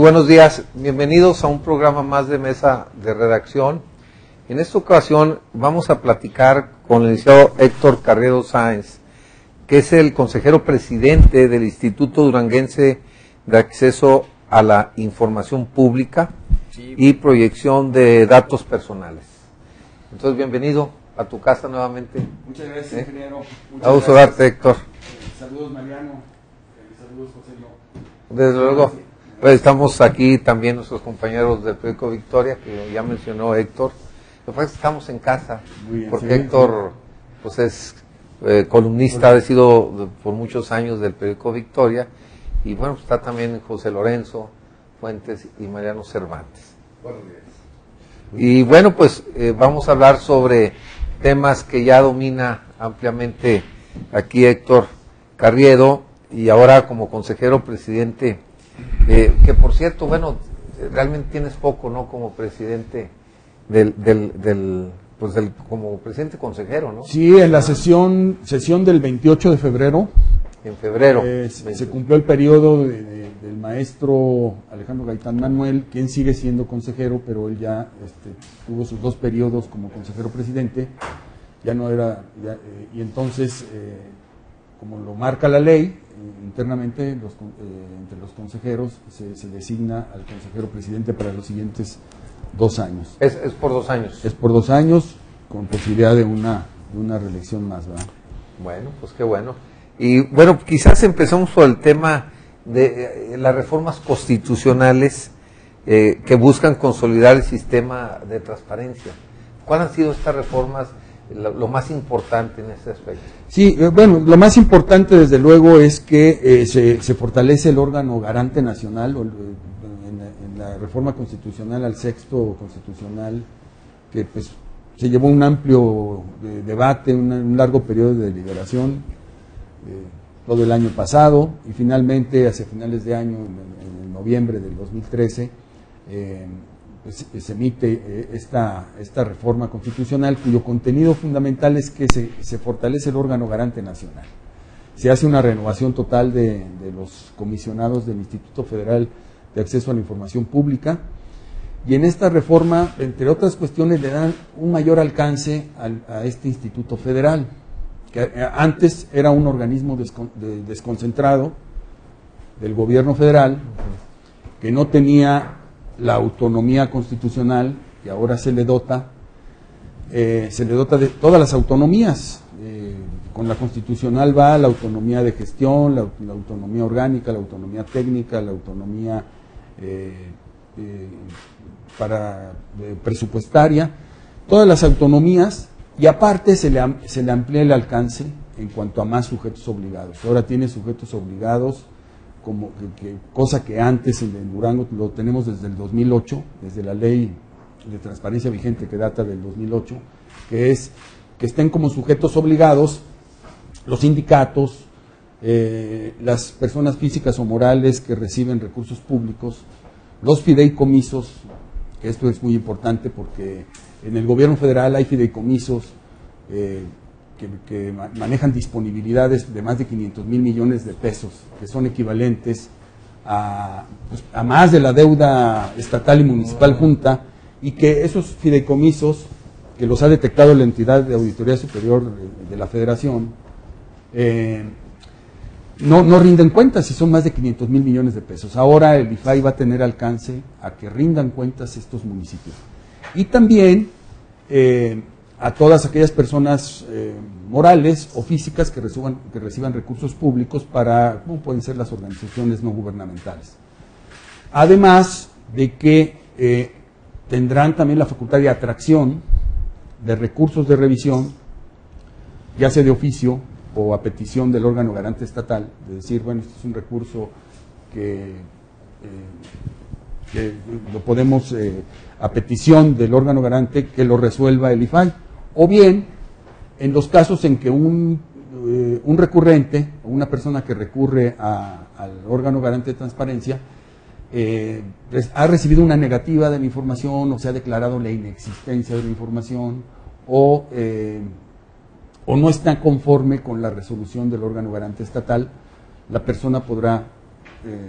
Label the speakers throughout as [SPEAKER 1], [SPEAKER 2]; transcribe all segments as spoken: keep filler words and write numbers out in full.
[SPEAKER 1] buenos días, bienvenidos a un programa más de Mesa de Redacción. En esta ocasión vamos a platicar con el licenciado Héctor Carriedo Sáenz, que es el consejero presidente del Instituto Duranguense de Acceso a la Información Pública sí. y Proyección de Datos Personales. Entonces, bienvenido a tu casa nuevamente.
[SPEAKER 2] Muchas gracias, ¿Eh? ingeniero.
[SPEAKER 1] A gusto darte, Héctor.
[SPEAKER 2] Eh, saludos, Mariano. Eh, saludos, José.
[SPEAKER 1] Desde luego. Pues estamos aquí también nuestros compañeros del periódico Victoria, que ya mencionó Héctor. Lo que pasa es que estamos en casa, bien, porque sí, Héctor sí. pues es eh, columnista, ha sido por muchos años del periódico Victoria, y bueno, pues está también José Lorenzo Fuentes y Mariano Cervantes.
[SPEAKER 2] Buenos días.
[SPEAKER 1] Y bueno, pues eh, vamos a hablar sobre temas que ya domina ampliamente aquí Héctor Carriedo, y ahora como consejero presidente. Eh, que por cierto, bueno, realmente tienes poco, ¿no? Como presidente del, del, del, pues del, como presidente consejero, ¿no?
[SPEAKER 2] Sí, en la sesión, sesión del veintiocho de febrero.
[SPEAKER 1] En febrero.
[SPEAKER 2] Eh, se cumplió el periodo de, de, del maestro Alejandro Gaitán Manuel, quien sigue siendo consejero, pero él ya este, tuvo sus dos periodos como consejero presidente, ya no era, ya, eh, y entonces, eh, como lo marca la ley, internamente los, eh, entre los consejeros se, se designa al consejero presidente para los siguientes dos años.
[SPEAKER 1] Es, es por dos años.
[SPEAKER 2] Es por dos años, con posibilidad de una, de una reelección más, ¿verdad?
[SPEAKER 1] Bueno, pues qué bueno. Y bueno, quizás empezamos por el tema de eh, las reformas constitucionales eh, que buscan consolidar el sistema de transparencia. ¿Cuáles han sido estas reformas? Lo, lo más importante en este aspecto.
[SPEAKER 2] Sí, eh, bueno, lo más importante desde luego es que eh, se, se fortalece el órgano garante nacional, o, eh, en, la, en la reforma constitucional al sexto constitucional, que pues se llevó un amplio de, debate, una, un largo periodo de deliberación, eh, todo el año pasado, y finalmente hacia finales de año, en, en noviembre del dos mil trece, eh, se emite esta, esta reforma constitucional, cuyo contenido fundamental es que se, se fortalece el órgano garante nacional. Se hace una renovación total de, de los comisionados del Instituto Federal de Acceso a la Información Pública, y en esta reforma, entre otras cuestiones, le dan un mayor alcance al, a este Instituto Federal, que antes era un organismo descon, de, desconcentrado del gobierno federal, que no tenía la autonomía constitucional que ahora se le dota, eh, se le dota de todas las autonomías. Eh, con la constitucional va la autonomía de gestión, la, la autonomía orgánica, la autonomía técnica, la autonomía eh, eh, para eh, presupuestaria, todas las autonomías, y aparte se le, se le amplía el alcance en cuanto a más sujetos obligados. Ahora tiene sujetos obligados, como que, que, cosa que antes en, en Durango lo tenemos desde el dos mil ocho, desde la ley de transparencia vigente que data del dos mil ocho, que es que estén como sujetos obligados los sindicatos, eh, las personas físicas o morales que reciben recursos públicos, los fideicomisos, que esto es muy importante porque en el gobierno federal hay fideicomisos eh, Que, que manejan disponibilidades de más de quinientos mil millones de pesos, que son equivalentes a, pues, a más de la deuda estatal y municipal junta, y que esos fideicomisos, que los ha detectado la entidad de auditoría superior de, de la federación, eh, no, no rinden cuentas si son más de quinientos mil millones de pesos. Ahora el I F A I va a tener alcance a que rindan cuentas estos municipios. Y también eh, a todas aquellas personas eh, morales o físicas que reciban, que reciban recursos públicos para, como pueden ser las organizaciones no gubernamentales. Además de que eh, tendrán también la facultad de atracción de recursos de revisión, ya sea de oficio o a petición del órgano garante estatal, de decir, bueno, este es un recurso que, eh, que lo podemos, eh, a petición del órgano garante, que lo resuelva el I F A I. O bien, en los casos en que un, eh, un recurrente, o una persona que recurre a, al órgano garante de transparencia, eh, ha recibido una negativa de la información, o se ha declarado la inexistencia de la información, o, eh, o no está conforme con la resolución del órgano garante estatal, la persona podrá eh,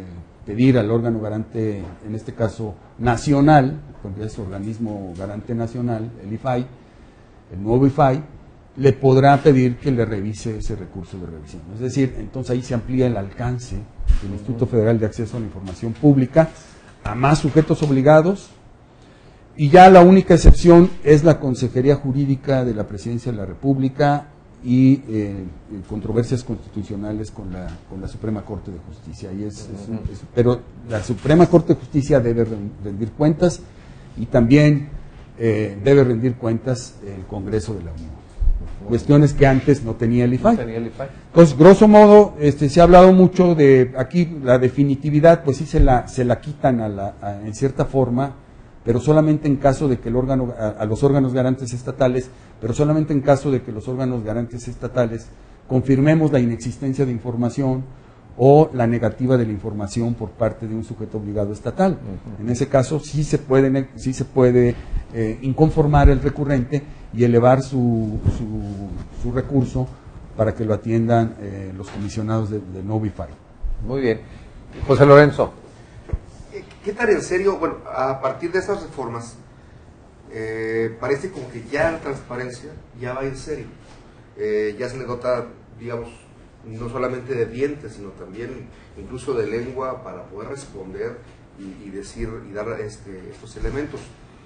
[SPEAKER 2] pedir al órgano garante, en este caso nacional, porque es organismo garante nacional, el I F A I, el nuevo I F A I, le podrá pedir que le revise ese recurso de revisión. Es decir, entonces ahí se amplía el alcance del Instituto Federal de Acceso a la Información Pública a más sujetos obligados, y ya la única excepción es la Consejería Jurídica de la Presidencia de la República y eh, controversias constitucionales con la, con la Suprema Corte de Justicia. Y es, es, es, pero la Suprema Corte de Justicia debe rendir cuentas, y también eh, debe rendir cuentas el Congreso de la Unión. Cuestiones que antes no tenía el I F A I.
[SPEAKER 1] No tenía el I F A I.
[SPEAKER 2] Entonces, grosso modo, este, se ha hablado mucho de, aquí la definitividad, pues sí se la, se la quitan a la, a, en cierta forma, pero solamente en caso de que el órgano, a, a los órganos garantes estatales, pero solamente en caso de que los órganos garantes estatales confirmemos la inexistencia de información o la negativa de la información por parte de un sujeto obligado estatal. Uh-huh. En ese caso sí se puede, sí se puede eh, inconformar el recurrente y elevar su, su, su recurso para que lo atiendan eh, los comisionados del de nuevo I F A I.
[SPEAKER 1] Muy bien. José Lorenzo.
[SPEAKER 3] ¿Qué tan en serio, bueno, a partir de esas reformas, eh, parece como que ya la transparencia ya va en serio? Eh, ya se le dota, digamos, no solamente de dientes, sino también incluso de lengua para poder responder y, y decir y dar este, estos elementos.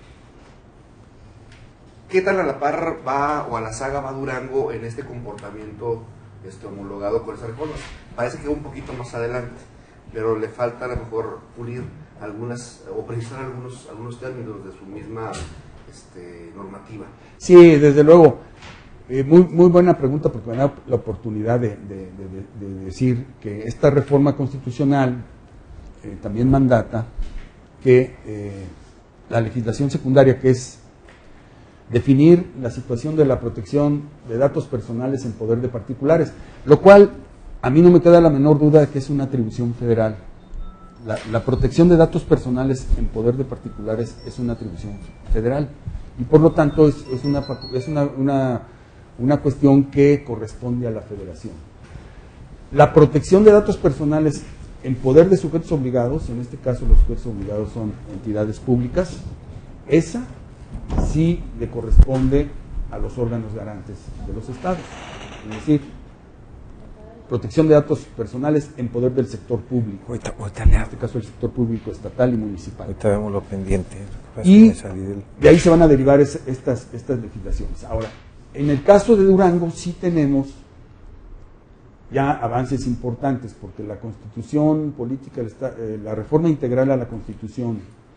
[SPEAKER 3] ¿Qué tan a la par va o a la saga va Durango en este comportamiento este, homologado con esas reformas? Parece que un poquito más adelante, pero le falta a lo mejor pulir algunas o precisar algunos algunos términos de su misma este, normativa.
[SPEAKER 2] Sí, desde luego. Eh, muy, muy buena pregunta, porque me da la oportunidad de, de, de, de decir que esta reforma constitucional eh, también mandata que eh, la legislación secundaria, que es definir la situación de la protección de datos personales en poder de particulares, lo cual a mí no me queda la menor duda de que es una atribución federal. La, la protección de datos personales en poder de particulares es una atribución federal, y por lo tanto es, es, una, es una, una, una cuestión que corresponde a la federación. La protección de datos personales en poder de sujetos obligados, en este caso los sujetos obligados son entidades públicas, esa sí le corresponde a los órganos garantes de los estados, es decir, protección de datos personales en poder del sector público,
[SPEAKER 1] Ahorita, ahorita
[SPEAKER 2] en este caso el sector público estatal y municipal.
[SPEAKER 1] Ahorita vemos lo pendiente.
[SPEAKER 2] Y de ahí se van a derivar es, estas, estas legislaciones. Ahora, en el caso de Durango sí tenemos ya avances importantes, porque la Constitución política, eh, la reforma integral a la Constitución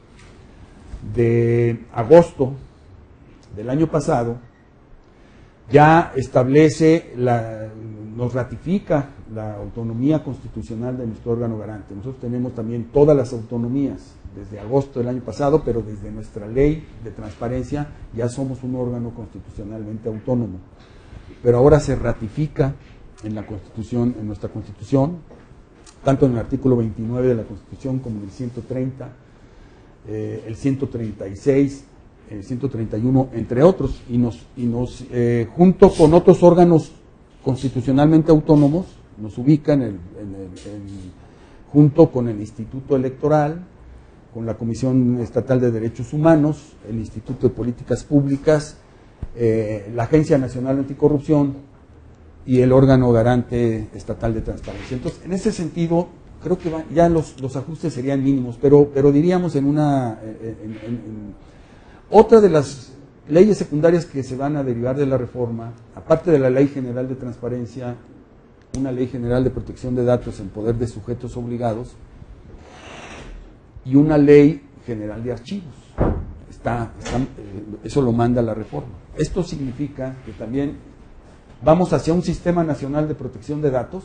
[SPEAKER 2] de agosto del año pasado ya establece, la, nos ratifica la autonomía constitucional de nuestro órgano garante. Nosotros tenemos también todas las autonomías desde agosto del año pasado, pero desde nuestra ley de transparencia ya somos un órgano constitucionalmente autónomo. Pero ahora se ratifica en la Constitución, en nuestra Constitución, tanto en el artículo veintinueve de la Constitución como en el ciento treinta, eh, el ciento treinta y seis, el ciento treinta y uno, entre otros, y nos, y nos eh, junto con otros órganos constitucionalmente autónomos, nos ubican en, en, en, junto con el Instituto Electoral, con la Comisión Estatal de Derechos Humanos, el Instituto de Políticas Públicas, eh, la Agencia Nacional Anticorrupción y el órgano garante estatal de transparencia. Entonces, en ese sentido, creo que va, ya los, los ajustes serían mínimos, pero, pero diríamos en una... En, en, en, otra de las leyes secundarias que se van a derivar de la reforma, aparte de la Ley General de Transparencia, una Ley General de Protección de Datos en poder de sujetos obligados y una Ley General de Archivos. Está, está, eso lo manda la reforma. Esto significa que también vamos hacia un Sistema Nacional de Protección de Datos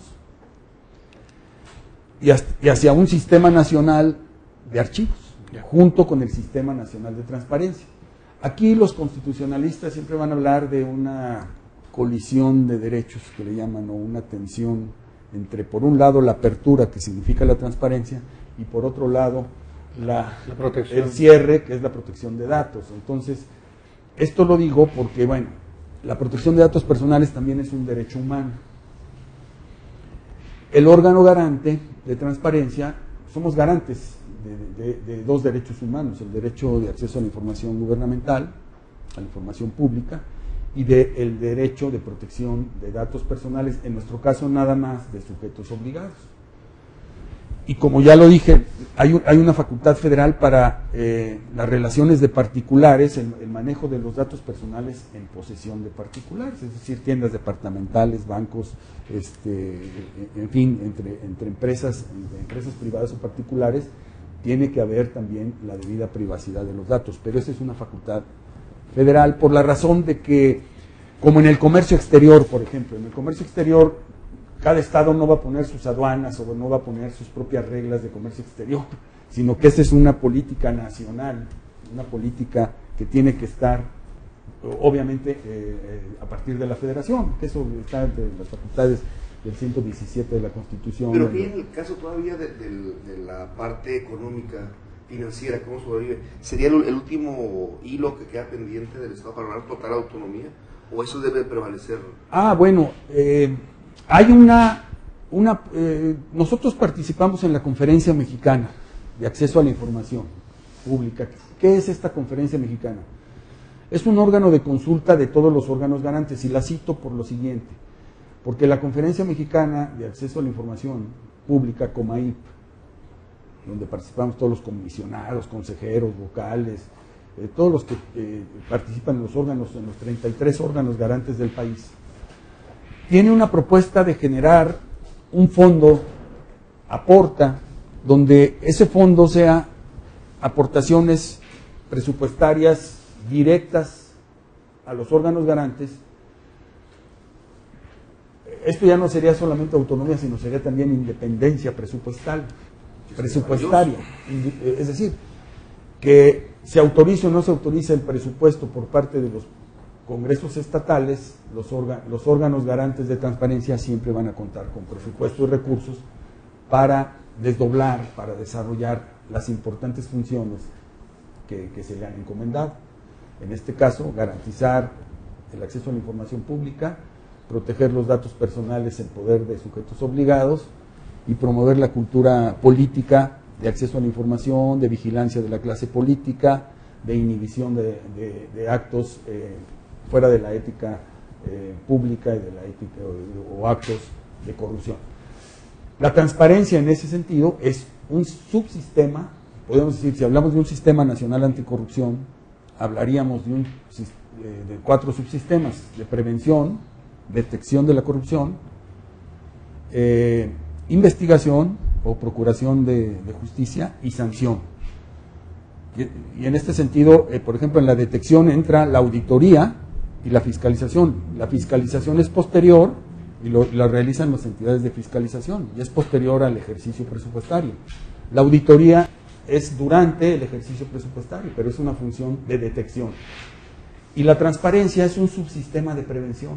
[SPEAKER 2] y hacia un Sistema Nacional de Archivos, junto con el Sistema Nacional de Transparencia. Aquí los constitucionalistas siempre van a hablar de una colisión de derechos, que le llaman, o una tensión entre, por un lado, la apertura, que significa la transparencia, y por otro lado, la,
[SPEAKER 1] la protección.
[SPEAKER 2] el cierre, que es la protección de datos. Entonces, esto lo digo porque, bueno, la protección de datos personales también es un derecho humano. El órgano garante de transparencia somos garantes de, de, de dos derechos humanos, el derecho de acceso a la información gubernamental, a la información pública, y del de derecho de protección de datos personales, en nuestro caso nada más de sujetos obligados. Y como ya lo dije, hay, un, hay una facultad federal para eh, las relaciones de particulares, el, el manejo de los datos personales en posesión de particulares, es decir, tiendas departamentales, bancos, este, en fin, entre, entre empresas, entre empresas privadas o particulares, tiene que haber también la debida privacidad de los datos, pero esa es una facultad federal por la razón de que, como en el comercio exterior, por ejemplo, en el comercio exterior, cada estado no va a poner sus aduanas o no va a poner sus propias reglas de comercio exterior, sino que esa es una política nacional, una política que tiene que estar, obviamente, eh, a partir de la federación, que eso está entre las facultades del ciento diecisiete de la Constitución.
[SPEAKER 3] Pero que en el caso todavía de, de, de la parte económica, financiera, ¿cómo sobrevive? ¿Sería el, el último hilo que queda pendiente del Estado para lograr total autonomía? ¿O eso debe prevalecer?
[SPEAKER 2] Ah, bueno, eh, hay una, una eh, nosotros participamos en la Conferencia Mexicana de Acceso a la Información Pública. ¿Qué es esta Conferencia Mexicana? Es un órgano de consulta de todos los órganos garantes, y la cito por lo siguiente, porque la Conferencia Mexicana de Acceso a la Información Pública, COMAIP, donde participamos todos los comisionados, consejeros, vocales, eh, todos los que eh, participan en los órganos, en los treinta y tres órganos garantes del país, tiene una propuesta de generar un fondo, aporta, donde ese fondo sea aportaciones presupuestarias directas a los órganos garantes. Esto ya no sería solamente autonomía, sino sería también independencia presupuestal, presupuestaria. Es decir, que se autorice o no se autorice el presupuesto por parte de los congresos estatales, los, órganos, los órganos garantes de transparencia siempre van a contar con presupuesto y recursos para desdoblar, para desarrollar las importantes funciones que, que se le han encomendado. En este caso, garantizar el acceso a la información pública, proteger los datos personales en poder de sujetos obligados y promover la cultura política de acceso a la información, de vigilancia de la clase política, de inhibición de, de, de actos eh, fuera de la ética eh, pública y de la ética o, o actos de corrupción. La transparencia en ese sentido es un subsistema, podemos decir, si hablamos de un sistema nacional anticorrupción, hablaríamos de, un, de cuatro subsistemas: de prevención, detección de la corrupción, eh, investigación o procuración de, de justicia y sanción. Y, y en este sentido, eh, por ejemplo, en la detección entra la auditoría y la fiscalización. La fiscalización es posterior y lo, la realizan las entidades de fiscalización y es posterior al ejercicio presupuestario. La auditoría es durante el ejercicio presupuestario, pero es una función de detección. Y la transparencia es un subsistema de prevención.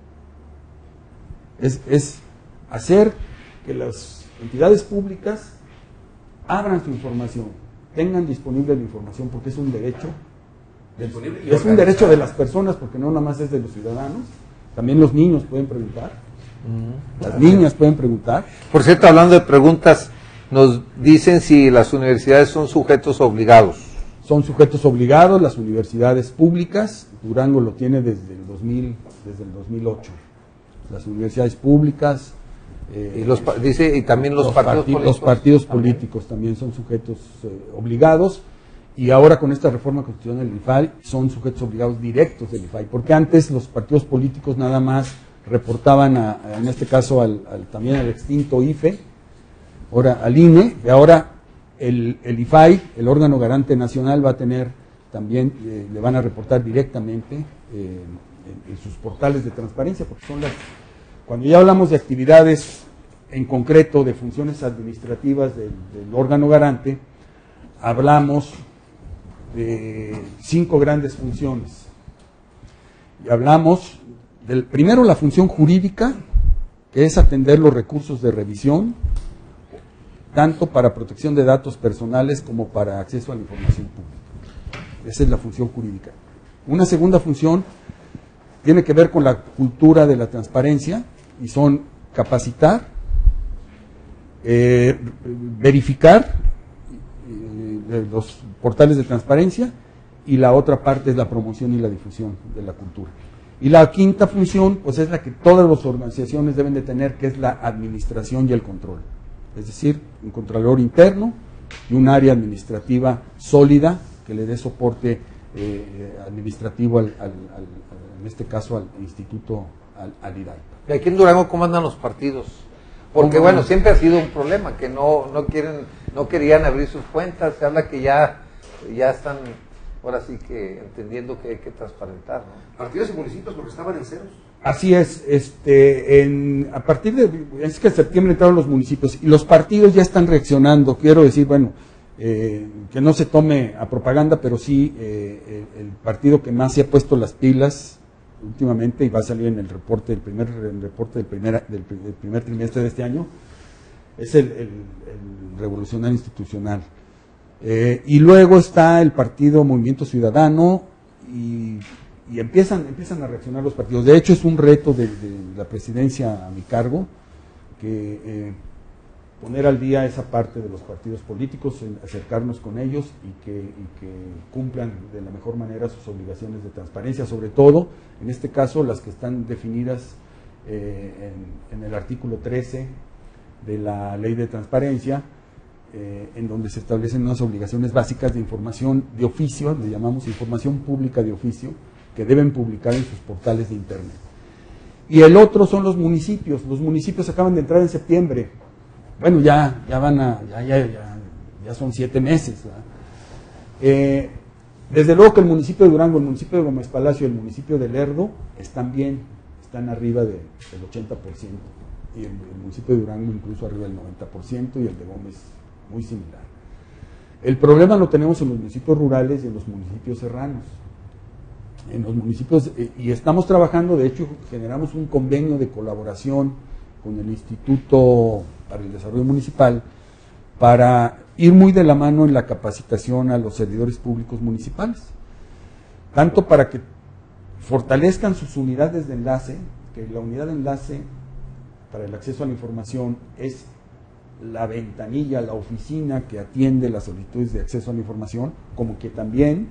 [SPEAKER 2] Es, es hacer que las entidades públicas abran su información, tengan disponible la información, porque es un derecho, de, es un derecho de las personas, porque no nada más es de los ciudadanos, también los niños pueden preguntar, uh-huh. Las niñas pueden preguntar.
[SPEAKER 1] Por cierto, hablando de preguntas, nos dicen si las universidades son sujetos obligados.
[SPEAKER 2] Son sujetos obligados las universidades públicas. Durango lo tiene desde el dos mil, desde el dos mil ocho. Las universidades públicas.
[SPEAKER 1] Eh, y, los, dice, y también los,
[SPEAKER 2] los
[SPEAKER 1] partidos
[SPEAKER 2] parti
[SPEAKER 1] políticos.
[SPEAKER 2] Los partidos
[SPEAKER 1] ¿también?
[SPEAKER 2] políticos también son sujetos eh, obligados. Y ahora con esta reforma constitucional del I F A I son sujetos obligados directos del I F A I. Porque antes los partidos políticos nada más reportaban, a, a, en este caso, al, al, también al extinto I F E, ahora al I N E, y ahora el, el I F A I, el órgano garante nacional, va a tener también, eh, le van a reportar directamente eh, en, en sus portales de transparencia, porque son las, cuando ya hablamos de actividades en concreto, de funciones administrativas del, del órgano garante, hablamos de cinco grandes funciones. Y hablamos del, primero, la función jurídica, que es atender los recursos de revisión, tanto para protección de datos personales como para acceso a la información pública. Esa es la función jurídica. Una segunda función tiene que ver con la cultura de la transparencia, y son capacitar, eh, verificar eh, los portales de transparencia, y la otra parte es la promoción y la difusión de la cultura. Y la quinta función, pues es la que todas las organizaciones deben de tener, que es la administración y el control. Es decir, un controlador interno y un área administrativa sólida que le dé soporte eh, administrativo, al, al, al, en este caso al Instituto, al, al I D A I P A.
[SPEAKER 1] ¿Y aquí en Durango cómo andan los partidos? Porque bueno, siempre ha sido un problema, que no no quieren, no querían abrir sus cuentas. Se habla que ya, ya están, ahora sí que entendiendo que hay que transparentar, ¿no?
[SPEAKER 3] Partidos y municipios porque estaban en ceros.
[SPEAKER 2] Así es, este, en, a partir de, es que en septiembre entraron los municipios y los partidos ya están reaccionando. Quiero decir, bueno, eh, que no se tome a propaganda, pero sí eh, el, el partido que más se ha puesto las pilas últimamente, y va a salir en el reporte, el primer el reporte del primer, del, del primer trimestre de este año, es el, el, el Revolucionario Institucional. Eh, y luego está el partido Movimiento Ciudadano, y, y empiezan, empiezan a reaccionar los partidos. De hecho, es un reto de, de la presidencia a mi cargo, que eh, poner al día esa parte de los partidos políticos, acercarnos con ellos y que, y que cumplan de la mejor manera sus obligaciones de transparencia, sobre todo, en este caso, las que están definidas eh, en, en el artículo trece de la Ley de Transparencia, eh, en donde se establecen unas obligaciones básicas de información de oficio, le llamamos información pública de oficio, que deben publicar en sus portales de internet. Y el otro son los municipios. Los municipios acaban de entrar en septiembre. Bueno, ya, ya van a, ya, ya, ya, ya son siete meses. Eh, desde luego que el municipio de Durango, el municipio de Gómez Palacio y el municipio de Lerdo están bien, están arriba de, del ochenta por ciento. Y el, el municipio de Durango incluso arriba del noventa por ciento, y el de Gómez muy similar. El problema lo tenemos en los municipios rurales y en los municipios serranos. En los municipios, eh, y estamos trabajando, de hecho, generamos un convenio de colaboración con el Instituto para el Desarrollo Municipal para ir muy de la mano en la capacitación a los servidores públicos municipales, tanto para que fortalezcan sus unidades de enlace, que la unidad de enlace para el acceso a la información es la ventanilla, la oficina que atiende las solicitudes de acceso a la información, como que también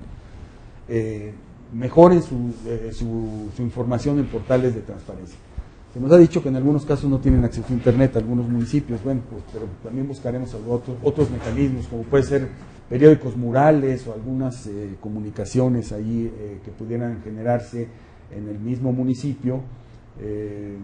[SPEAKER 2] eh, mejoren su, eh, su, su información en portales de transparencia. Se nos ha dicho que en algunos casos no tienen acceso a internet algunos municipios, bueno, pues, pero también buscaremos otros, otros mecanismos, como puede ser periódicos murales o algunas eh, comunicaciones ahí eh, que pudieran generarse en el mismo municipio, eh,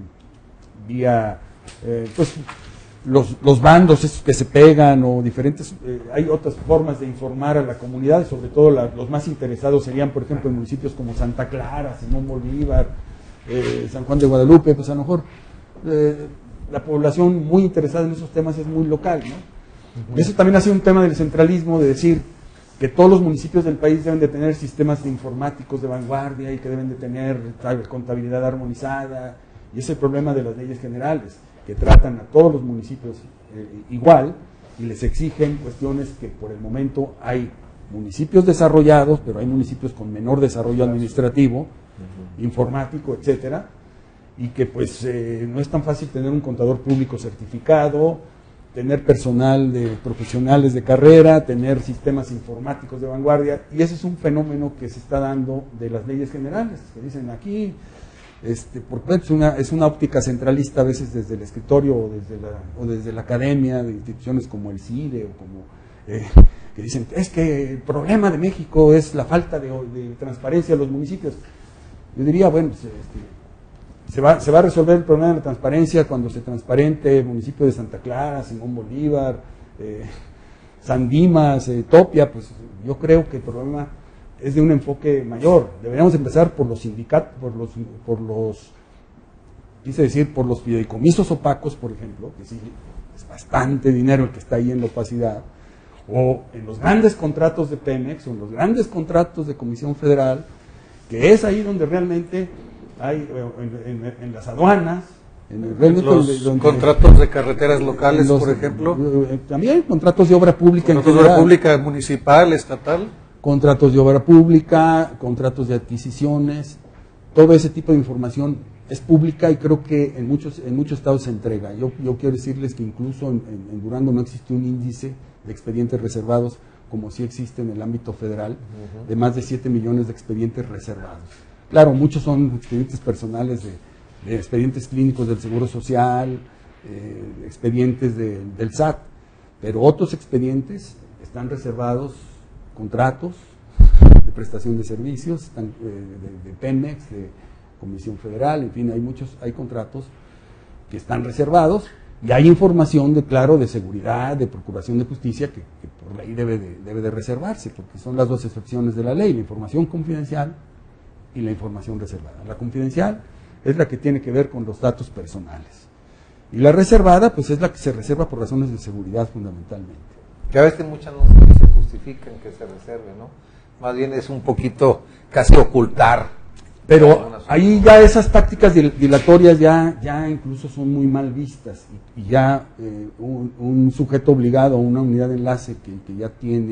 [SPEAKER 2] vía, eh, pues, los, los bandos esos que se pegan o diferentes, eh, hay otras formas de informar a la comunidad, sobre todo la, los más interesados serían, por ejemplo, en municipios como Santa Clara, Simón Bolívar, Eh, San Juan de Guadalupe. Pues a lo mejor eh, la población muy interesada en esos temas es muy local, ¿no? Uh-huh. Eso también ha sido un tema del centralismo, de decir que todos los municipios del país deben de tener sistemas informáticos de vanguardia y que deben de tener contabilidad armonizada, y ese es el problema de las leyes generales, que tratan a todos los municipios eh, igual y les exigen cuestiones que por el momento hay municipios desarrollados, pero hay municipios con menor desarrollo administrativo, uh-huh, informático, etcétera, y que pues eh, no es tan fácil tener un contador público certificado, tener personal de profesionales de carrera, tener sistemas informáticos de vanguardia, y ese es un fenómeno que se está dando de las leyes generales, que dicen aquí, este, porque es una, es una óptica centralista a veces desde el escritorio o desde la, o desde la academia de instituciones como el CIDE o como... Eh, que dicen, es que el problema de México es la falta de, de transparencia de los municipios. Yo diría, bueno, pues, este, se, va, se va a resolver el problema de la transparencia cuando se transparente el municipio de Santa Clara, Simón Bolívar, eh, San Dimas, eh, Topia. Pues yo creo que el problema es de un enfoque mayor. Deberíamos empezar por los sindicatos, por los, por los, quise decir, por los fideicomisos opacos, por ejemplo, que sí, es bastante dinero el que está ahí en la opacidad, o en los grandes contratos de Pemex, o en los grandes contratos de Comisión Federal, que es ahí donde realmente hay, en, en, en las aduanas, en el,
[SPEAKER 1] los
[SPEAKER 2] donde, donde,
[SPEAKER 1] contratos de carreteras locales,
[SPEAKER 2] los,
[SPEAKER 1] por ejemplo.
[SPEAKER 2] También hay contratos de obra pública.
[SPEAKER 1] Contratos de obra pública municipal, estatal. Contratos
[SPEAKER 2] de obra pública, contratos de adquisiciones, todo ese tipo de información es pública y creo que en muchos, en muchos estados se entrega. Yo, yo quiero decirles que incluso en, en, en Durango no existe un índice de expedientes reservados como sí existe en el ámbito federal, uh-huh. de más de siete millones de expedientes reservados. Claro, muchos son expedientes personales de, de expedientes clínicos del Seguro Social, eh, expedientes de, del S A T, pero otros expedientes están reservados, contratos de prestación de servicios, están, eh, de, de Pemex, de Comisión Federal, en fin, hay muchos, hay contratos que están reservados y hay información de, claro, de seguridad, de procuración de justicia que, que por ley debe de, debe de reservarse, porque son las dos excepciones de la ley, la información confidencial y la información reservada. La confidencial es la que tiene que ver con los datos personales y la reservada pues es la que se reserva por razones de seguridad fundamentalmente.
[SPEAKER 1] Que a veces muchas no se justifican que se reserve, ¿no? Más bien es un poquito casi ocultar.
[SPEAKER 2] Pero ahí ya esas tácticas dilatorias ya, ya incluso son muy mal vistas y, y ya eh, un, un sujeto obligado, una unidad de enlace que, que ya tiene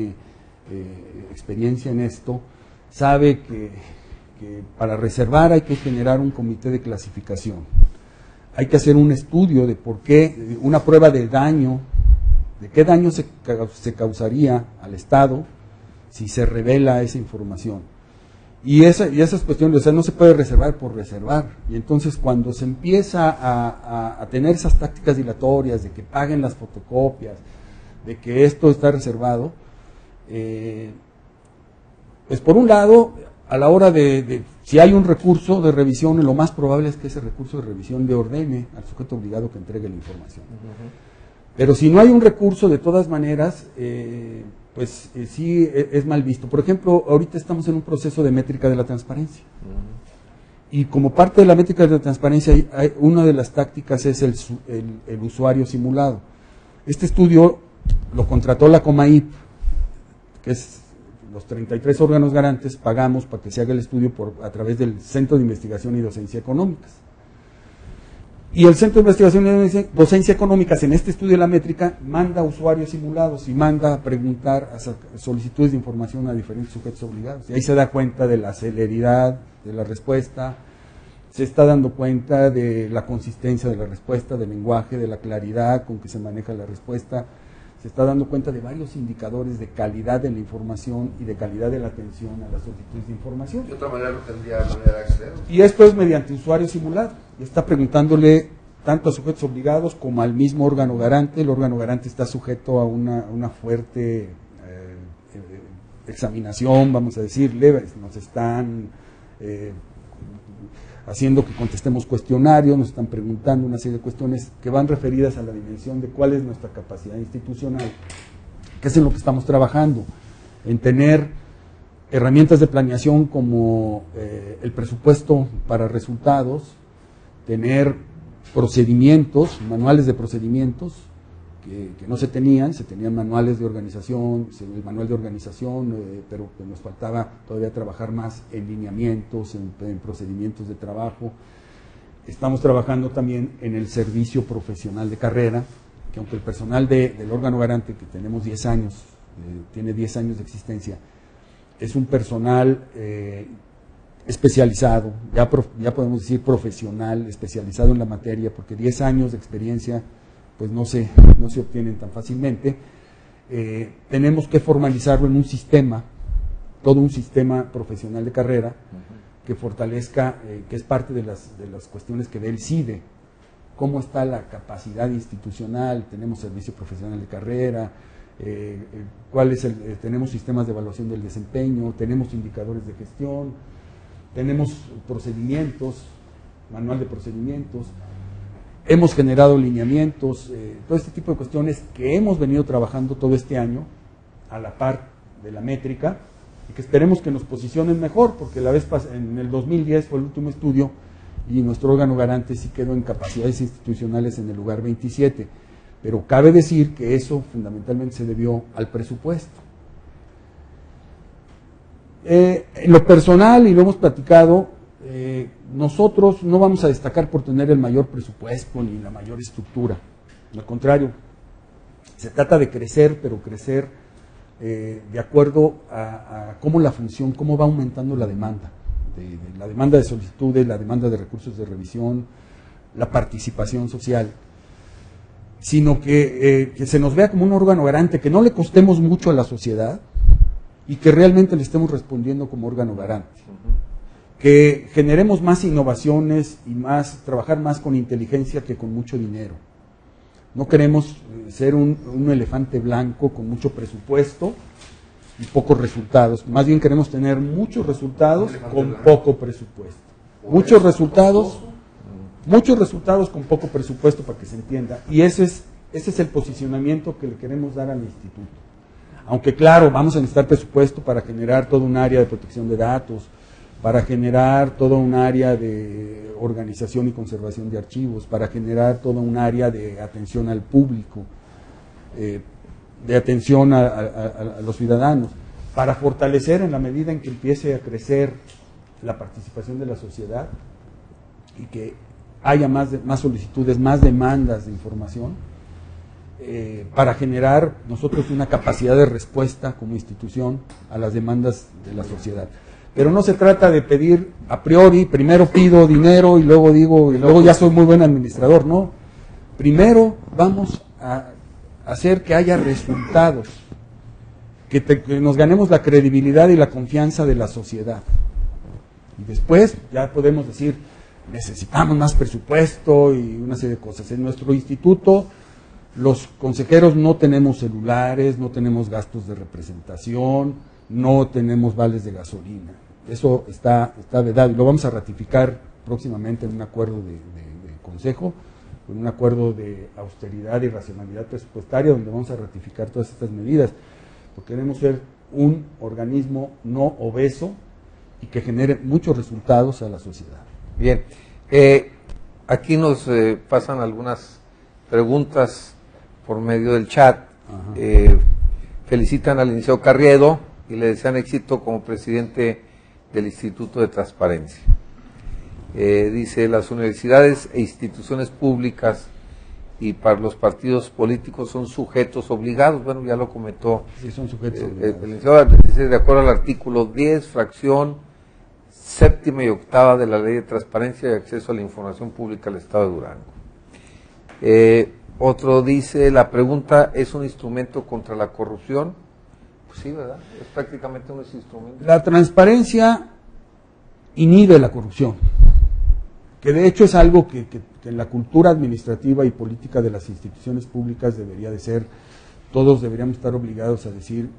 [SPEAKER 2] eh, experiencia en esto, sabe que, que para reservar hay que generar un comité de clasificación. Hay que hacer un estudio de por qué, una prueba de daño, de qué daño se, se causaría al Estado si se revela esa información. Y, esa, y esas cuestiones, o sea, no se puede reservar por reservar. Y entonces cuando se empieza a, a, a tener esas tácticas dilatorias de que paguen las fotocopias, de que esto está reservado, eh, pues por un lado, a la hora de, de, si hay un recurso de revisión, lo más probable es que ese recurso de revisión le ordene al sujeto obligado que entregue la información. Uh-huh. Pero si no hay un recurso, de todas maneras, eh, pues eh, sí es mal visto. Por ejemplo, ahorita estamos en un proceso de métrica de la transparencia. Uh-huh. Y como parte de la métrica de la transparencia, hay, hay, una de las tácticas es el, el, el usuario simulado. Este estudio lo contrató la Comaip, que es los treinta y tres órganos garantes, pagamos para que se haga el estudio por, a través del Centro de Investigación y Docencia Económicas. Y el Centro de Investigación y Docencia Económicas, en este estudio de la métrica, manda usuarios simulados y manda a preguntar a solicitudes de información a diferentes sujetos obligados. Y ahí se da cuenta de la celeridad de la respuesta, se está dando cuenta de la consistencia de la respuesta, del lenguaje, de la claridad con que se maneja la respuesta. Se está dando cuenta de varios indicadores de calidad de la información y de calidad de la atención a las solicitudes de información.
[SPEAKER 3] De otra manera no tendría manera de acceder.
[SPEAKER 2] Y esto es mediante usuario simulado. Y está preguntándole tanto a sujetos obligados como al mismo órgano garante. El órgano garante está sujeto a una, una fuerte eh, eh, examinación, vamos a decirle. Nos están eh, haciendo que contestemos cuestionarios, nos están preguntando una serie de cuestiones que van referidas a la dimensión de cuál es nuestra capacidad institucional, que es en lo que estamos trabajando, en tener herramientas de planeación como eh, el presupuesto para resultados, tener procedimientos, manuales de procedimientos que, que no se tenían, se tenían manuales de organización, el manual de organización, eh, pero que nos faltaba todavía trabajar más en lineamientos, en, en procedimientos de trabajo. Estamos trabajando también en el servicio profesional de carrera, que aunque el personal de, del órgano garante, que tenemos diez años, eh, tiene diez años de existencia, es un personal eh, especializado, ya, prof, ya podemos decir profesional, especializado en la materia, porque diez años de experiencia pues no se, no se obtienen tan fácilmente. Eh, tenemos que formalizarlo en un sistema, todo un sistema profesional de carrera, uh-huh. que fortalezca, eh, que es parte de las, de las cuestiones que ve el CIDE, cómo está la capacidad institucional, tenemos servicio profesional de carrera, eh, eh, cuál es el, eh, tenemos sistemas de evaluación del desempeño, tenemos indicadores de gestión, tenemos procedimientos, manual de procedimientos, hemos generado lineamientos, eh, todo este tipo de cuestiones que hemos venido trabajando todo este año a la par de la métrica y que esperemos que nos posicionen mejor, porque la vez pas- en el dos mil diez fue el último estudio y nuestro órgano garante sí quedó en capacidades institucionales en el lugar veintisiete, pero cabe decir que eso fundamentalmente se debió al presupuesto. Eh, en lo personal, y lo hemos platicado, eh, nosotros no vamos a destacar por tener el mayor presupuesto ni la mayor estructura. Al contrario, se trata de crecer, pero crecer eh, de acuerdo a, a cómo la función, cómo va aumentando la demanda de, de la demanda de solicitudes, la demanda de recursos de revisión, la participación social, sino que, eh, que se nos vea como un órgano garante, que no le costemos mucho a la sociedad y que realmente le estemos respondiendo como órgano garante. Que generemos más innovaciones y más, trabajar más con inteligencia que con mucho dinero. No queremos ser un, un elefante blanco con mucho presupuesto y pocos resultados. Más bien queremos tener muchos resultados con poco presupuesto. Muchos resultados, muchos resultados con poco presupuesto, para que se entienda. Y ese es, ese es el posicionamiento que le queremos dar al instituto. Aunque claro, vamos a necesitar presupuesto para generar todo un área de protección de datos, para generar todo un área de organización y conservación de archivos, para generar todo un área de atención al público, eh, de atención a, a, a, a los ciudadanos, para fortalecer en la medida en que empiece a crecer la participación de la sociedad y que haya más, de, más solicitudes, más demandas de información, eh, para generar nosotros una capacidad de respuesta como institución a las demandas de la sociedad. Pero no se trata de pedir a priori, primero pido dinero y luego digo, y luego ya soy muy buen administrador, no. Primero vamos a hacer que haya resultados, que, te, que nos ganemos la credibilidad y la confianza de la sociedad. Y después ya podemos decir, necesitamos más presupuesto y una serie de cosas. En nuestro instituto, los consejeros no tenemos celulares, no tenemos gastos de representación, no tenemos vales de gasolina. Eso está, está vedado y lo vamos a ratificar próximamente en un acuerdo de, de, de consejo, en un acuerdo de austeridad y racionalidad presupuestaria, donde vamos a ratificar todas estas medidas, porque queremos ser un organismo no obeso y que genere muchos resultados a la sociedad.
[SPEAKER 1] Bien, eh, aquí nos eh, pasan algunas preguntas por medio del chat. Eh, felicitan al licenciado Carriedo y le desean éxito como presidente del Instituto de Transparencia. Eh, dice, las universidades e instituciones públicas y para los partidos políticos son sujetos obligados. Bueno, ya lo comentó.
[SPEAKER 2] Sí, son sujetos
[SPEAKER 1] eh,
[SPEAKER 2] obligados.
[SPEAKER 1] El licenciado dice, de acuerdo al artículo diez, fracción séptima y octava de la Ley de Transparencia y Acceso a la Información Pública del Estado de Durango. Eh, otro dice, la pregunta, ¿es un instrumento contra la corrupción? Pues sí, ¿verdad? Es prácticamente un instrumento.
[SPEAKER 2] La transparencia inhibe la corrupción, que de hecho es algo que, que, que en la cultura administrativa y política de las instituciones públicas debería de ser. Todos deberíamos estar obligados a decir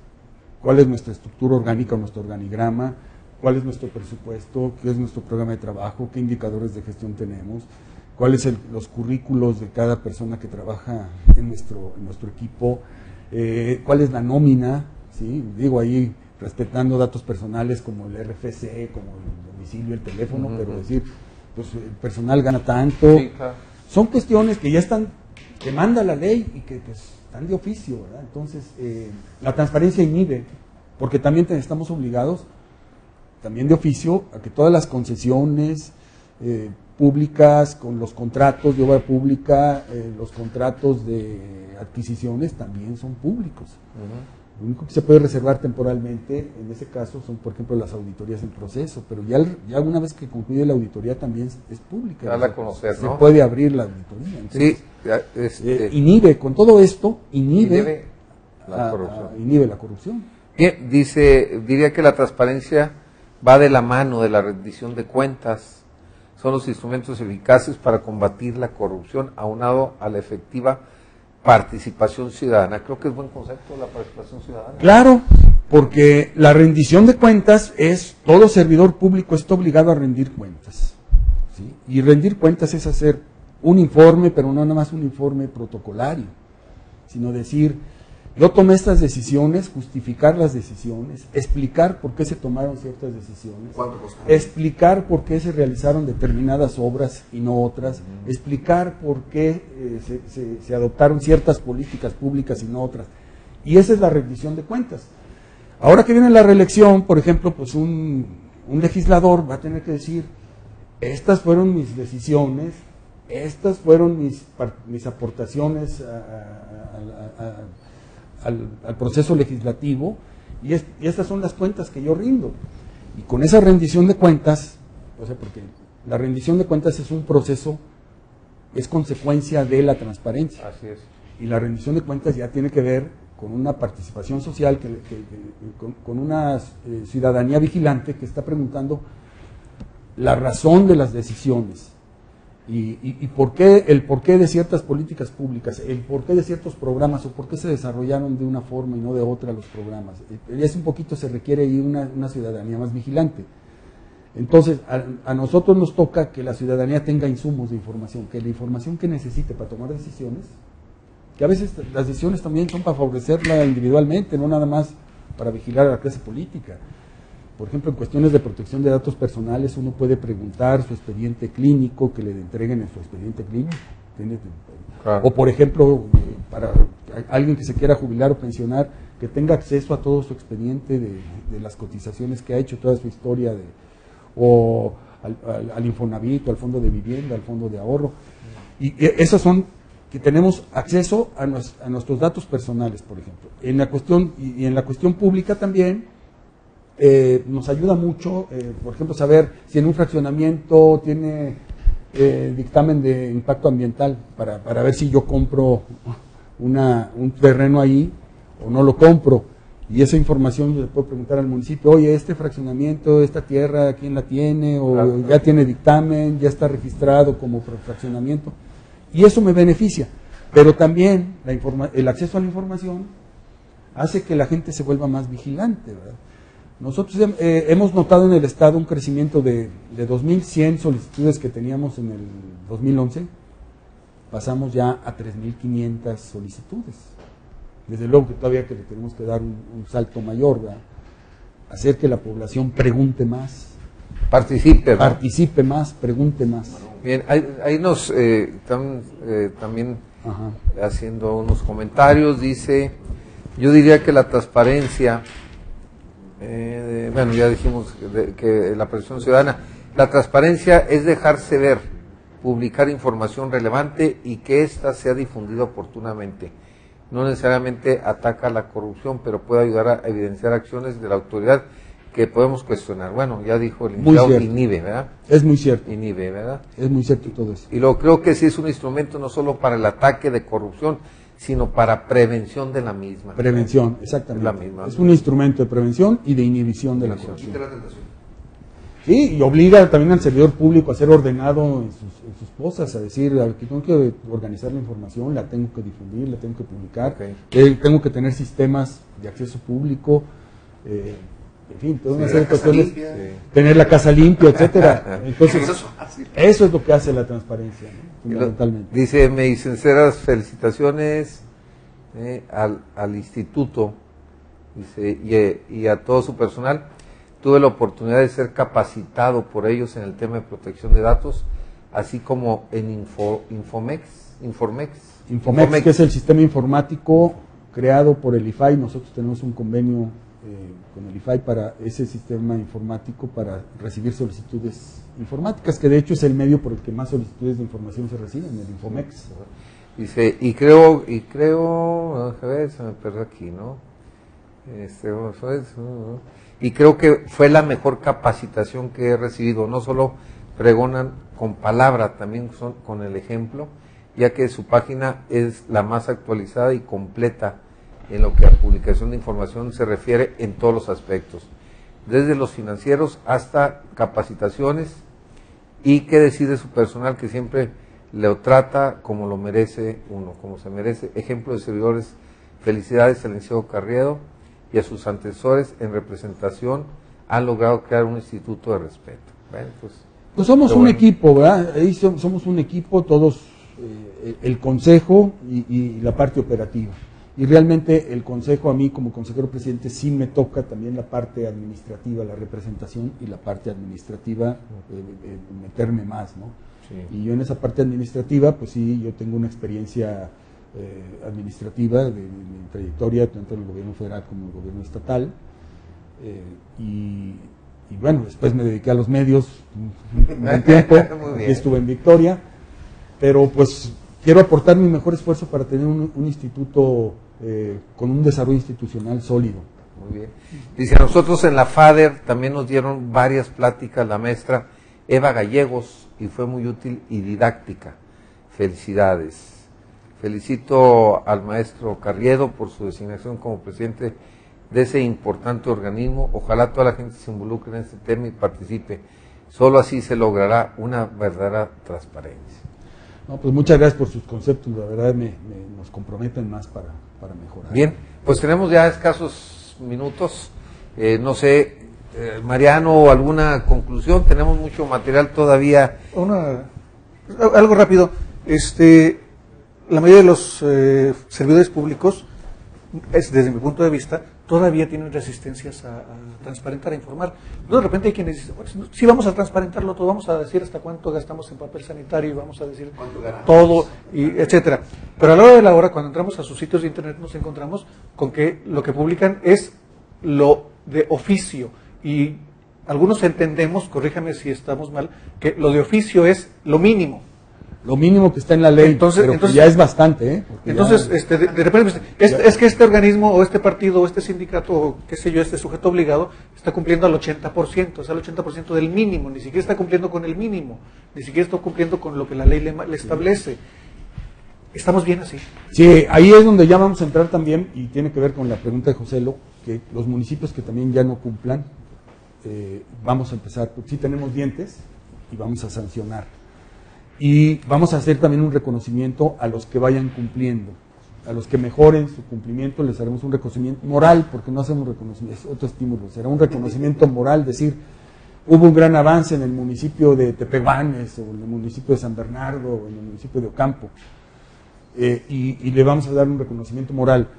[SPEAKER 2] cuál es nuestra estructura orgánica, nuestro organigrama, cuál es nuestro presupuesto, qué es nuestro programa de trabajo, qué indicadores de gestión tenemos, cuáles son los currículos de cada persona que trabaja en nuestro, en nuestro equipo, eh, cuál es la nómina, ¿sí? Digo ahí respetando datos personales como el R F C, como el domicilio, el teléfono, uh-huh. pero decir, pues el personal gana tanto.
[SPEAKER 1] Sí, claro.
[SPEAKER 2] Son cuestiones que ya están, que manda la ley y que pues, están de oficio, ¿verdad? Entonces, eh, la transparencia inhibe, porque también te, estamos obligados, también de oficio, a que todas las concesiones eh, públicas, con los contratos de obra pública, eh, los contratos de adquisiciones también son públicos. Uh-huh. Lo único que se puede reservar temporalmente, en ese caso, son, por ejemplo, las auditorías en proceso, pero ya, ya una vez que concluye la auditoría también es, es pública.
[SPEAKER 1] Darla a conocer, ¿no?
[SPEAKER 2] Se puede abrir la auditoría. Entonces,
[SPEAKER 1] sí, ya, este,
[SPEAKER 2] eh, inhibe, con todo esto, inhibe,
[SPEAKER 1] inhibe la
[SPEAKER 2] a,
[SPEAKER 1] corrupción.
[SPEAKER 2] A, inhibe la corrupción.
[SPEAKER 1] Bien, dice, diría que la transparencia va de la mano de la rendición de cuentas. Son los instrumentos eficaces para combatir la corrupción, aunado a la efectiva participación ciudadana. Creo que es buen concepto la participación ciudadana.
[SPEAKER 2] Claro, porque la rendición de cuentas es, todo servidor público está obligado a rendir cuentas, ¿sí? Y rendir cuentas es hacer un informe, pero no nada más un informe protocolario, sino decir, yo tomé estas decisiones, justificar las decisiones, explicar por qué se tomaron ciertas decisiones, explicar por qué se realizaron determinadas obras y no otras, uh-huh. explicar por qué eh, se, se, se adoptaron ciertas políticas públicas y no otras. Y esa es la rendición de cuentas. Ahora que viene la reelección, por ejemplo, pues un, un legislador va a tener que decir, estas fueron mis decisiones, estas fueron mis, mis aportaciones a, a, a, a Al, al proceso legislativo y, es, y estas son las cuentas que yo rindo. Y con esa rendición de cuentas, o sea, porque la rendición de cuentas es un proceso, es consecuencia de la transparencia.
[SPEAKER 1] Así es.
[SPEAKER 2] Y la rendición de cuentas ya tiene que ver con una participación social, que, que, que, con, con una eh, ciudadanía vigilante que está preguntando la razón de las decisiones y, y, y por qué, el porqué de ciertas políticas públicas, el porqué de ciertos programas o por qué se desarrollaron de una forma y no de otra los programas. Y es un poquito, se requiere ahí una, una ciudadanía más vigilante. Entonces, a, a nosotros nos toca que la ciudadanía tenga insumos de información, que la información que necesite para tomar decisiones, que a veces las decisiones también son para favorecerla individualmente, no nada más para vigilar a la clase política. Por ejemplo, en cuestiones de protección de datos personales, uno puede preguntar su expediente clínico, que le entreguen en su expediente clínico. Claro. O, por ejemplo, para alguien que se quiera jubilar o pensionar, que tenga acceso a todo su expediente de, de las cotizaciones que ha hecho, toda su historia, de, o al, al, al Infonavit, o al Fondo de Vivienda, al Fondo de Ahorro. Y, y esos son, que tenemos acceso a, nos, a nuestros datos personales, por ejemplo. En la cuestión, y, y en la cuestión pública también, Eh, nos ayuda mucho, eh, por ejemplo, saber si en un fraccionamiento tiene eh, dictamen de impacto ambiental, para, para ver si yo compro una, un terreno ahí o no lo compro. Y esa información le puedo preguntar al municipio, oye, este fraccionamiento, esta tierra, ¿quién la tiene? O claro, ya tiene dictamen, ya está registrado como fraccionamiento. Y eso me beneficia. Pero también la informa- el acceso a la información hace que la gente se vuelva más vigilante, ¿verdad? Nosotros eh, hemos notado en el Estado un crecimiento de, de dos mil cien solicitudes que teníamos en el dos mil once, pasamos ya a tres mil quinientas solicitudes. Desde luego que todavía que le tenemos que dar un, un salto mayor, ¿verdad? Hacer que la población pregunte más.
[SPEAKER 1] Participe. ¿No?
[SPEAKER 2] Participe más, pregunte más.
[SPEAKER 1] Bien, ahí, ahí nos eh, están eh, también Ajá. haciendo unos comentarios. Dice, yo diría que la transparencia... Eh, de, bueno, ya dijimos de, que la presión ciudadana, la transparencia es dejarse ver, publicar información relevante y que ésta sea difundida oportunamente. No necesariamente ataca la corrupción, pero puede ayudar a evidenciar acciones de la autoridad que podemos cuestionar. Bueno, ya dijo el licenciado, inhibe, ¿verdad?
[SPEAKER 2] Es muy cierto.
[SPEAKER 1] Inhibe, ¿verdad?
[SPEAKER 2] Es muy cierto todo eso.
[SPEAKER 1] Y lo creo que sí es un instrumento no solo para el ataque de corrupción, sino para prevención de la misma.
[SPEAKER 2] Prevención, exactamente.
[SPEAKER 1] Es la misma.
[SPEAKER 2] Es un instrumento de prevención y de inhibición de la corrupción. Sí, y obliga también al servidor público a ser ordenado en sus, en sus cosas, a decir, que tengo que organizar la información, la tengo que difundir, la tengo que publicar, okay. eh, tengo que tener sistemas de acceso público, eh, en fin, toda una
[SPEAKER 3] sí,
[SPEAKER 2] serie de cuestiones,
[SPEAKER 3] sí.
[SPEAKER 2] tener la casa limpia, etcétera. Entonces, eso es lo que hace la transparencia, ¿no? Fundamentalmente.
[SPEAKER 1] Dice, mis sinceras felicitaciones eh, al, al instituto, dice, y, y a todo su personal. Tuve la oportunidad de ser capacitado por ellos en el tema de protección de datos, así como en Info, Infomex, Informex.
[SPEAKER 2] Infomex, Infomex, que es el sistema informático creado por el I F A I. Nosotros tenemos un convenio eh, con el I F A I para ese sistema informático para recibir solicitudes informáticas, que de hecho es el medio por el que más solicitudes de información se reciben, el Infomex.
[SPEAKER 1] Dice, y creo, y creo, a ver, se me perdió aquí, ¿no? Este, y creo que fue la mejor capacitación que he recibido. No solo pregonan con palabra, también son con el ejemplo, ya que su página es la más actualizada y completa en lo que a publicación de información se refiere en todos los aspectos, desde los financieros hasta capacitaciones. Y qué decir de su personal, que siempre lo trata como lo merece uno, como se merece. Ejemplo de servidores. Felicidades al licenciado Carriedo y a sus antecesores en representación, han logrado crear un instituto de respeto. Bueno, pues,
[SPEAKER 2] pues somos un
[SPEAKER 1] bueno.
[SPEAKER 2] equipo, ¿verdad? Ahí somos un equipo, todos, eh, el consejo y, y la parte operativa. Y realmente el consejo, a mí como consejero presidente, sí me toca también la parte administrativa, la representación y la parte administrativa, eh, eh, meterme más, ¿no? Sí. Y yo en esa parte administrativa, pues sí, yo tengo una experiencia Eh, administrativa de, de, de mi trayectoria tanto en el gobierno federal como en el gobierno estatal eh, y, y bueno, después me dediqué a los medios un buen tiempo, estuve en Victoria, pero pues quiero aportar mi mejor esfuerzo para tener un, un instituto eh, con un desarrollo institucional sólido,
[SPEAKER 1] Muy bien. Dice, a nosotros en la FADER también nos dieron varias pláticas la maestra Eva Gallegos y fue muy útil y didáctica. Felicidades. Felicito al maestro Carriedo por su designación como presidente de ese importante organismo. Ojalá toda la gente se involucre en este tema y participe. Solo así se logrará una verdadera transparencia.
[SPEAKER 2] No, pues muchas gracias por sus conceptos, la verdad me, me, nos comprometen más para, para mejorar.
[SPEAKER 1] Bien, pues tenemos ya escasos minutos, eh, no sé, eh, Mariano, ¿alguna conclusión? Tenemos mucho material todavía.
[SPEAKER 4] Una, algo rápido, este, la mayoría de los eh, servidores públicos, es, desde mi punto de vista, todavía tienen resistencias a, a transparentar, a informar. Luego de repente hay quienes dicen, bueno, sí vamos a transparentarlo todo, vamos a decir hasta cuánto gastamos en papel sanitario y vamos a decir todo, y etcétera. Pero a la hora de la hora, cuando entramos a sus sitios de internet, nos encontramos con que lo que publican es lo de oficio. Y algunos entendemos, corríjame si estamos mal, que lo de oficio es lo mínimo.
[SPEAKER 2] Lo mínimo que está en la ley,
[SPEAKER 4] entonces,
[SPEAKER 2] pero
[SPEAKER 4] entonces,
[SPEAKER 2] ya es bastante, ¿eh? Porque
[SPEAKER 4] entonces,
[SPEAKER 2] ya,
[SPEAKER 4] este, de, de repente, es, es que este organismo, o este partido, o este sindicato, o qué sé yo, este sujeto obligado, está cumpliendo al ochenta por ciento, o sea, al ochenta por ciento del mínimo, ni siquiera está cumpliendo con el mínimo, ni siquiera está cumpliendo con lo que la ley le, le establece. ¿Estamos bien así?
[SPEAKER 2] Sí, ahí es donde ya vamos a entrar también, y tiene que ver con la pregunta de Joselo, que los municipios que también ya no cumplan, eh, vamos a empezar, porque sí tenemos dientes, y vamos a sancionar. Y vamos a hacer también un reconocimiento a los que vayan cumpliendo, a los que mejoren su cumplimiento, les haremos un reconocimiento moral, porque no hacemos reconocimiento, es otro estímulo, será un reconocimiento moral, decir, hubo un gran avance en el municipio de Tepehuanes, o en el municipio de San Bernardo, o en el municipio de Ocampo, eh, y, y le vamos a dar un reconocimiento moral.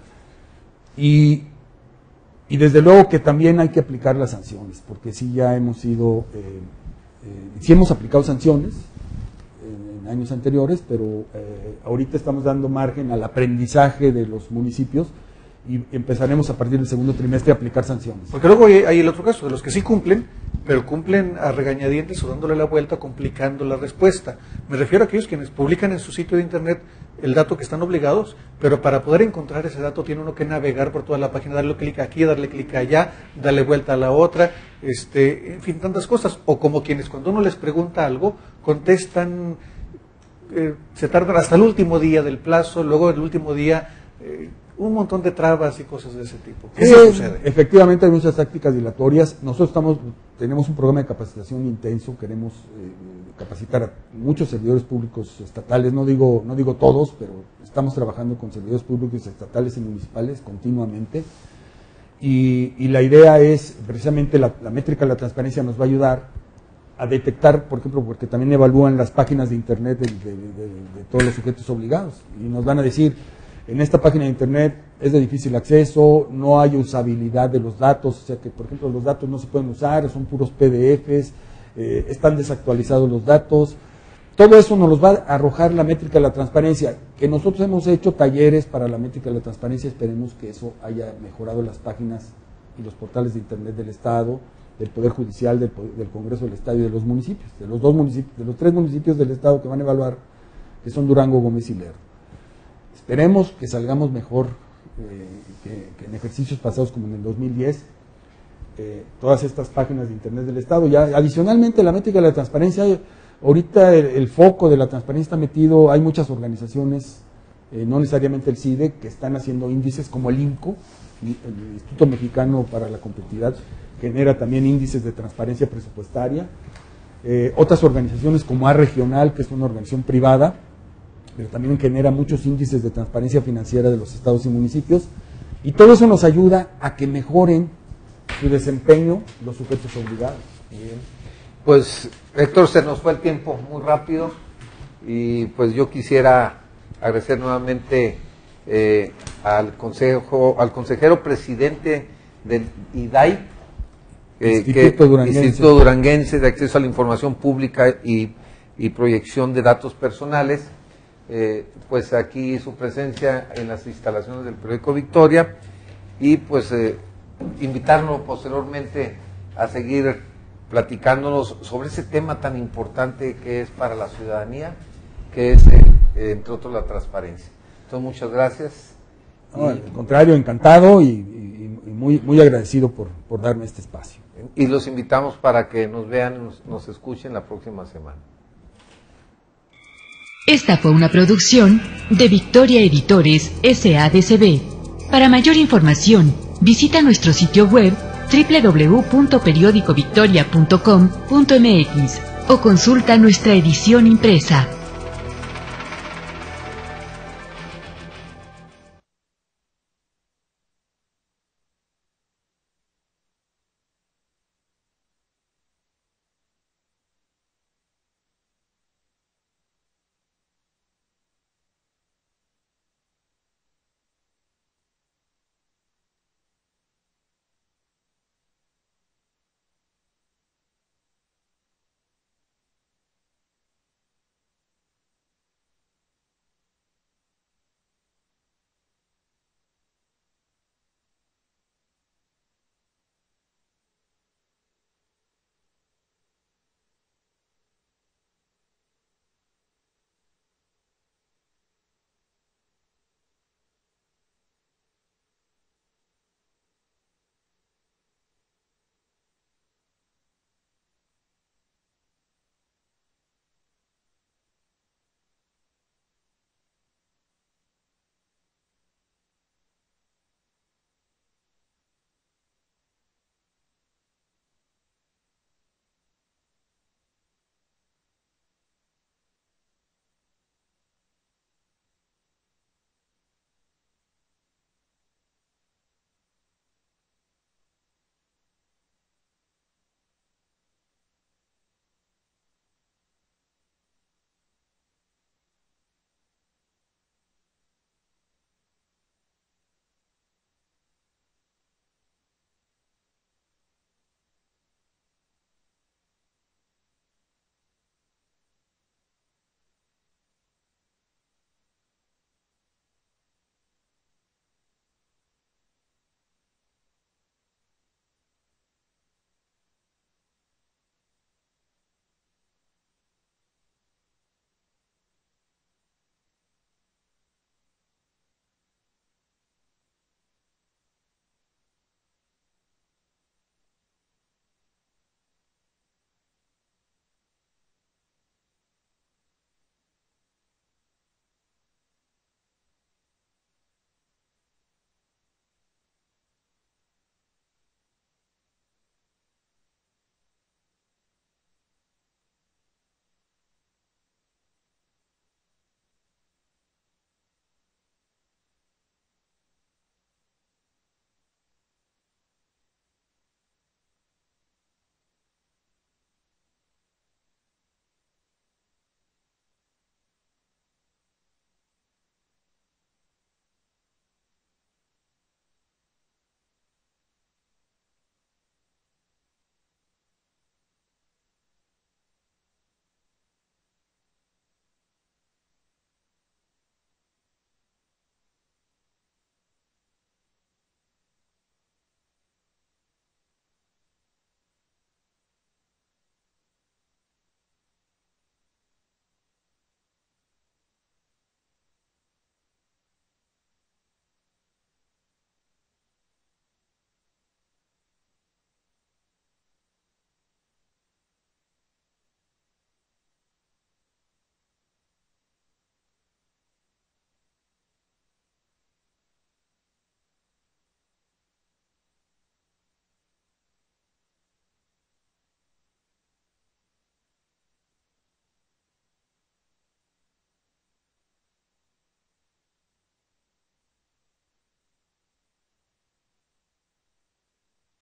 [SPEAKER 2] Y, y desde luego que también hay que aplicar las sanciones, porque sí ya hemos sido, eh, eh, sí hemos aplicado sanciones, en años anteriores, pero eh, ahorita estamos dando margen al aprendizaje de los municipios y empezaremos a partir del segundo trimestre a aplicar sanciones.
[SPEAKER 4] Porque luego hay, hay el otro caso, de los que sí cumplen, pero cumplen a regañadientes o dándole la vuelta, complicando la respuesta. Me refiero a aquellos quienes publican en su sitio de internet el dato que están obligados, pero para poder encontrar ese dato tiene uno que navegar por toda la página, darle clic aquí, darle clic allá, darle vuelta a la otra, este, en fin, tantas cosas. O como quienes cuando uno les pregunta algo, contestan, eh, se tardan hasta el último día del plazo, luego el último día, eh, un montón de trabas y cosas de ese tipo. ¿Qué
[SPEAKER 2] sí,
[SPEAKER 4] sucede?
[SPEAKER 2] Efectivamente hay muchas tácticas dilatorias. Nosotros estamos, tenemos un programa de capacitación intenso, queremos eh, capacitar a muchos servidores públicos estatales, no digo, no digo todos, pero estamos trabajando con servidores públicos estatales y municipales continuamente. Y, y la idea es, precisamente la, la métrica de la transparencia nos va a ayudar a detectar, por ejemplo, porque también evalúan las páginas de internet de, de, de, de todos los sujetos obligados y nos van a decir, en esta página de internet es de difícil acceso, no hay usabilidad de los datos, o sea que, por ejemplo, los datos no se pueden usar, son puros P D Fs, eh, están desactualizados los datos. Todo eso nos los va a arrojar la métrica de la transparencia, que nosotros hemos hecho talleres para la métrica de la transparencia, esperemos que eso haya mejorado las páginas y los portales de internet del Estado, del Poder Judicial, del, del Congreso del Estado y de los municipios, de los dos municipios, de los tres municipios del Estado que van a evaluar, que son Durango, Gómez y Lerdo. Esperemos que salgamos mejor eh, que, que en ejercicios pasados como en el dos mil diez, eh, todas estas páginas de internet del Estado. Ya adicionalmente la métrica de la transparencia, ahorita el, el foco de la transparencia está metido, hay muchas organizaciones, eh, no necesariamente el CIDE, que están haciendo índices como el INCO, el Instituto Mexicano para la Competitividad, genera también índices de transparencia presupuestaria. Eh, otras organizaciones como A Regional, que es una organización privada, pero también genera muchos índices de transparencia financiera de los estados y municipios, y todo eso nos ayuda a que mejoren su desempeño los sujetos obligados.
[SPEAKER 1] Bien. Pues, Héctor, se nos fue el tiempo muy rápido, y pues yo quisiera agradecer nuevamente eh, al consejo, al consejero presidente del I D A I, eh,
[SPEAKER 2] Instituto,
[SPEAKER 1] que,
[SPEAKER 2] Duranguense.
[SPEAKER 1] Instituto Duranguense de Acceso a la Información Pública y, y Proyección de Datos Personales, Eh, pues aquí su presencia en las instalaciones del periódico Victoria, y pues eh, invitarnos posteriormente a seguir platicándonos sobre ese tema tan importante que es para la ciudadanía, que es eh, entre otros la transparencia. Entonces muchas gracias.
[SPEAKER 2] No, al contrario, encantado y, y, y muy, muy agradecido por, por darme este espacio.
[SPEAKER 1] Y los invitamos para que nos vean, nos, nos escuchen la próxima semana.
[SPEAKER 5] Esta fue una producción de Victoria Editores S A D C B. Para mayor información, visita nuestro sitio web doble u doble u doble u punto periódico victoria punto com punto m x o consulta nuestra edición impresa.